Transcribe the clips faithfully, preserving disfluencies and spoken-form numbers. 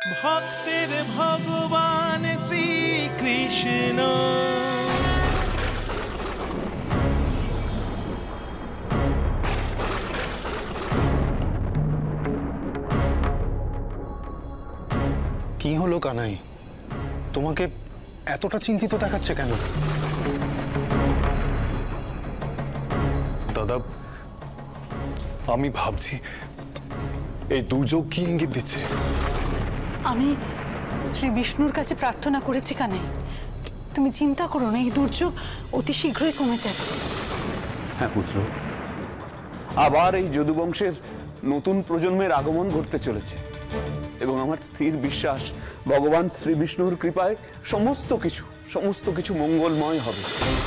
ভক্তের ভগবান শ্রীকৃষ্ণ। কি হলো কানাই, তোমাকে এতটা চিন্তিত দেখাচ্ছে কেন? দাদা, আমি ভাবছি এই দুর্যোগ কি ইঙ্গিত দিচ্ছে। আমি শ্রী বিষ্ণুর কাছে প্রার্থনা করেছি কানাই, তুমি চিন্তা করো না, এই দুর্যোগ অতি শীঘ্রই কমে যাবে। হ্যাঁ পুত্র, আবার এই যদুবংশের নতুন প্রজন্মের আগমন ঘটতে চলেছে এবং আমার স্থির বিশ্বাস ভগবান শ্রী বিষ্ণুর কৃপায় সমস্ত কিছু সমস্ত কিছু মঙ্গলময় হবে।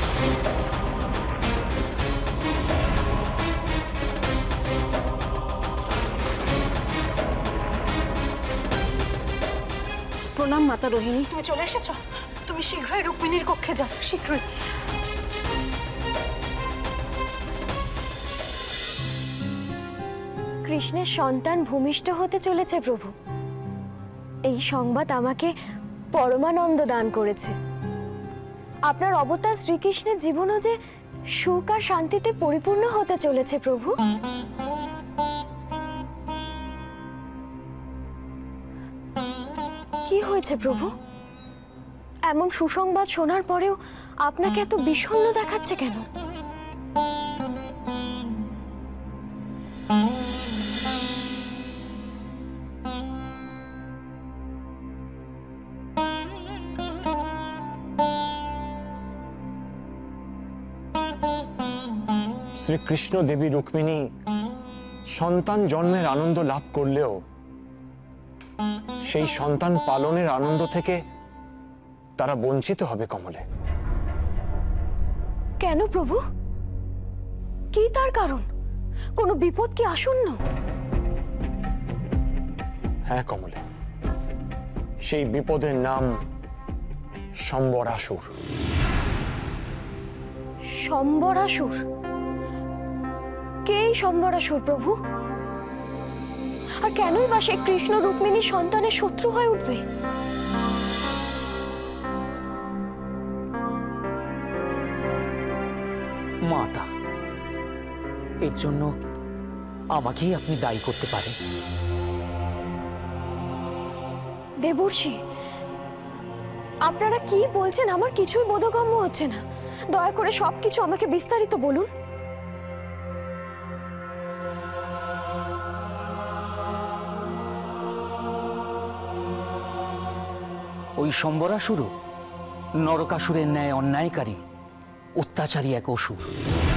প্রণাম মাতা রোহিণী, তুমি চলে এসেছো? তুমি শীঘ্রই রুক্মিণীর কক্ষে যাও, শীঘ্রই। কৃষ্ণের সন্তান ভূমিষ্ঠ হতে চলেছে প্রভু, এই সংবাদ আমাকে পরমানন্দ দান করেছে। আপনার অবতার শ্রীকৃষ্ণের জীবনও যে সুখ আর শান্তিতে পরিপূর্ণ হতে চলেছে প্রভু। কি হয়েছে প্রভু? এমন সুসংবাদ শোনার পরেও আপনাকে এত বিষণ্ণ দেখাচ্ছে কেন? শ্রীকৃষ্ণ দেবী রুক্মিণী সন্তান জন্মের আনন্দ লাভ করলেও সেই সন্তান পালনের আনন্দ থেকে তারা বঞ্চিত হবে কমলে। কেন প্রভু? কি তার কারণ? কোনো বিপদ কি আসন্ন? হ্যাঁ কমলে, সেই বিপদের নাম সম্বরাসুর। সম্বরাসুর? কে এই সম্বরাসুর প্রভু? আর কেনই বা সে কৃষ্ণ রুক্মিণীর সন্তানের শত্রু হয়ে উঠবে? মাতা, এর জন্য আমাকেই আপনি দায়ী করতে পারেন। দেবর্ষি, আপনারা কি বলছেন আমার কিছুই বোধগম্য হচ্ছে না। দয়া করে সবকিছু আমাকে বিস্তারিত বলুন। ওই সম্বরাসুরও নরকাসুরের ন্যায় অন্যায়কারী অত্যাচারী এক অসুর।